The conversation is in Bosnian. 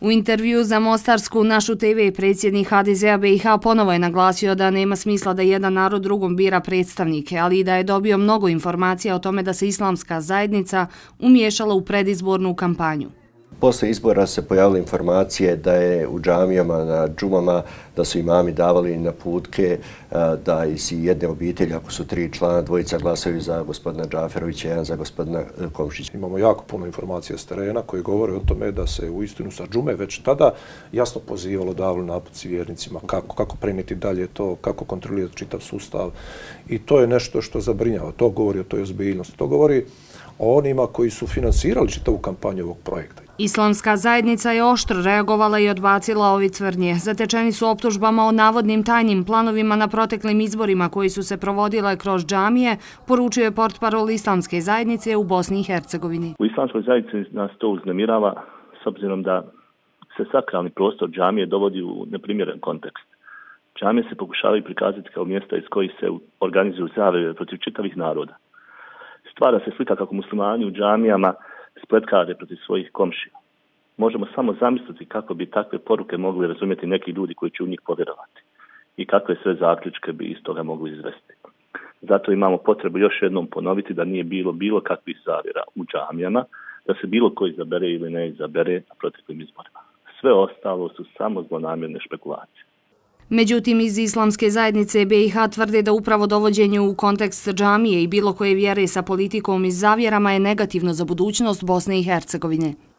U intervju za Mostarsku Našu TV predsjednik HDZ-a BiH ponovo je naglasio da nema smisla da jedan narod drugom bira predstavnike, ali i da je dobio mnogo informacija o tome da se islamska zajednica umiješala u predizbornu kampanju. Posle izbora se pojavile informacije da je u džamijama na džumama da su imami davali naputke da iz jedne obitelji, ako su 3 člana, dvojica glasaju za gospodina Džaferovića, jedan za gospodina Komšića. Imamo jako puno informacija s terena koji govore o tome da se u istinu sa džume već tada jasno pozivalo, davali naputci vjernicima kako prenijeti dalje to, kako kontrolirati čitav sustav. I to je nešto što zabrinjava. To govori o toj ozbiljnosti. To govori o onima koji su finansirali čitavu kampanju ovog projekta. Islamska zajednica je oštro reagovala i odbacila ovi tvrdnje. Zatečeni su optužbama o navodnim tajnim planovima na proteklim izborima koji su se provodile kroz džamije, poručuje portparol Islamske zajednice u Bosni i Hercegovini. U Islamskoj zajednici nas to uznemirava s obzirom da se sakralni prostor džamije dovodi u neprimjeren kontekst. Džamije se pokušavaju prikazati kao mjesta iz kojih se organizuju zavere protiv čitavih naroda. Stvara se slika kako muslimani u džamijama spletkare protiv svojih komšija. Možemo samo zamisliti kako bi takve poruke mogli razumjeti neki ljudi koji će u njih povjerovati i kakve sve zaključke bi iz toga mogli izvesti. Zato imamo potrebu još jednom ponoviti da nije bilo kakvih zavjera u džamijama, da se bilo ko izabere ili ne izabere na proteklim izborima. Sve ostalo su samo zlonamjerne špekulacije. Međutim, iz Islamske zajednice BiH tvrde da upravo dovođenje u kontekst džamije i bilo koje vjere sa politikom i zavjerama je negativno za budućnost Bosne i Hercegovine.